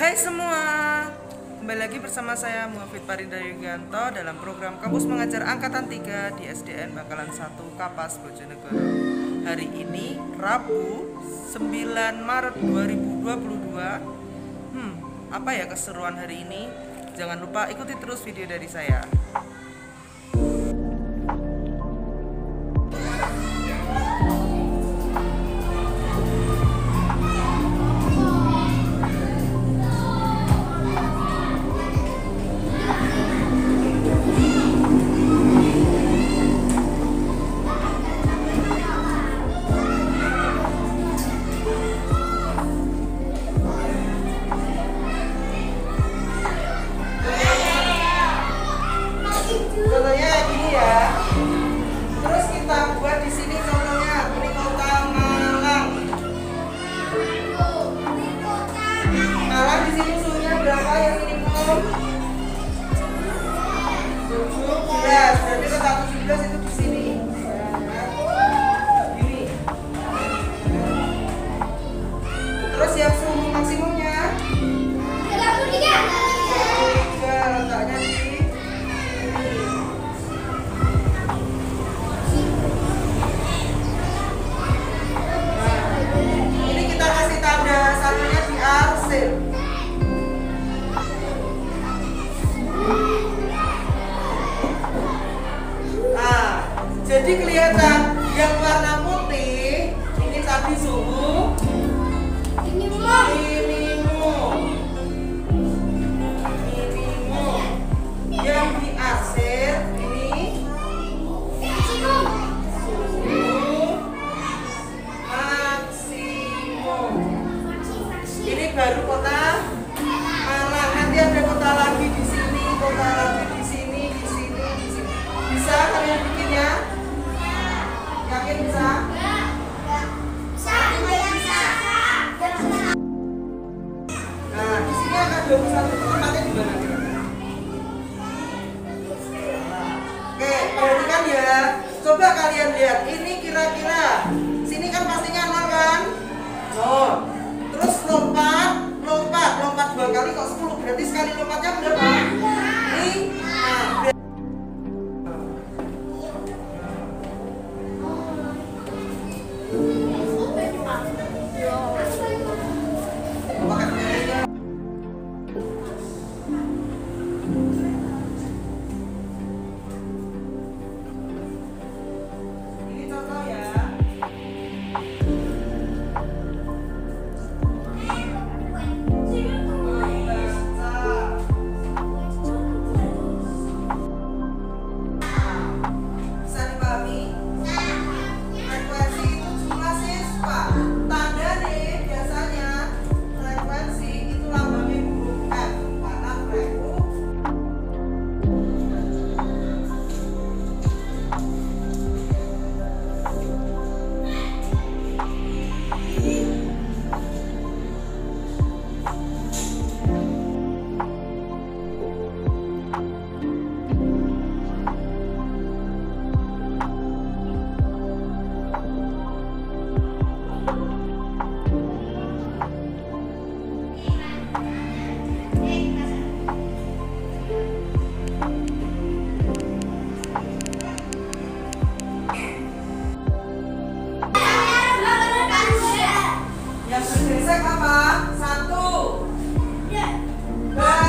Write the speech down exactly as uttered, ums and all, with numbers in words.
Hai semua, kembali lagi bersama saya Muhafid Parinda Yugianto dalam program Kampus Mengajar Angkatan tiga di S D N Bangkalan satu Kapas Bojonegoro. Hari ini Rabu sembilan Maret dua ribu dua puluh dua. Hmm, apa ya keseruan hari ini? Jangan lupa ikuti terus video dari saya. Contohnya gini ya. Terus kita buat di sini contohnya ini kota Malang. Malang di sini suhunya berapa ya minimum? tujuh belas. Berarti letak tujuh belas itu di sini. Gini. Terus yang suhu maksimumnya? tiga puluh tiga. Letaknya di jadi kelihatan yang warna putih ini tadi suhu minimum minimum minimum yang di akhir ini suhu maksimum. Ini baru kota Malang, nanti ada kota lagi di sini, kota lagi di sini, di sini, di sini. Bisa kalian bikinnya? Yakin bisa? Bisa, bisa. Nah, di sini akan dua puluh satu tempatnya di mana kira-kira? Oke, perhatikan ya. Coba kalian lihat, ini kira-kira sini kan pastinya nol kan? Nol. Terus lompat, lompat, lompat dua kali kok sepuluh. Berarti sekali lompatnya berapa? lima. Yang bergeser apa? Satu, dua.